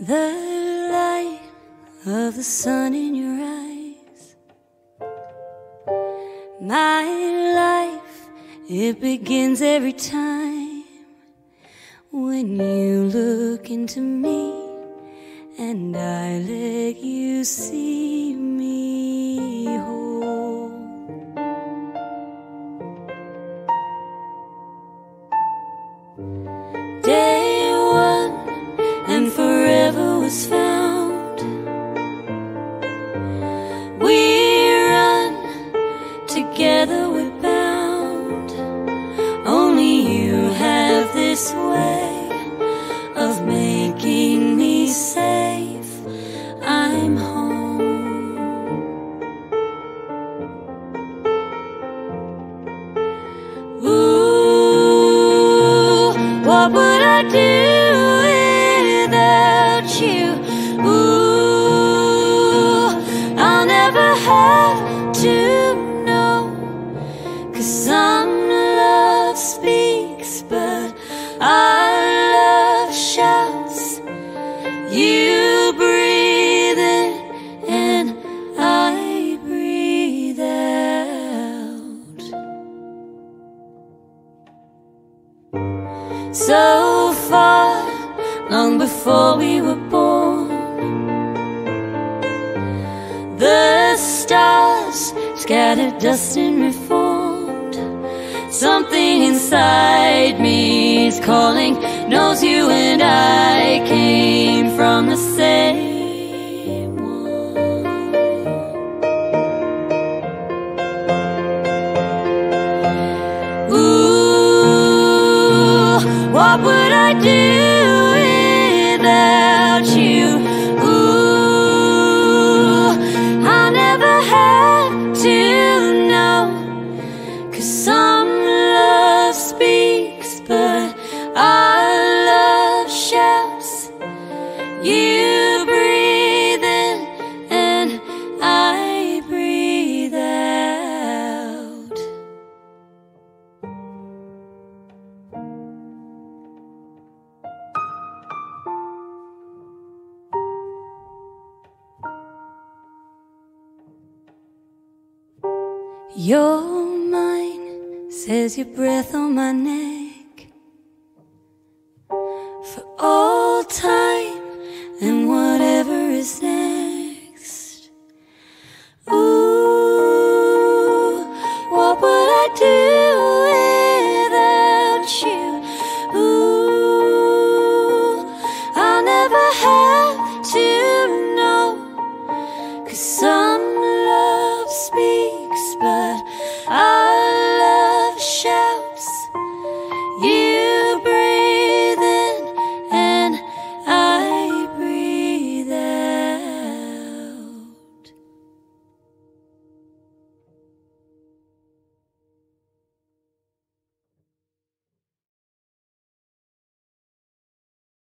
The light of the sun in your eyes, my life, it begins every time when you look into me and I let you see me whole. Day one and forever was found. We run together, we're bound. Only you have this way of making me safe. I'm home. Ooh, what would I do without you? Ooh, I'll never have to know, 'cause some love speaks, but our love shouts. You breathe in and I breathe out. So far, long before we were born, the stars scattered dust and reformed. Something inside me is calling, knows you and I came from the same one. Ooh, what would I do without you? Ooh, I'll never have to know, 'cause some love speaks, but our love shouts. You breathe in and I breathe out. Your mind says your breath on my neck for all time and whatever is next. Ooh, what would I do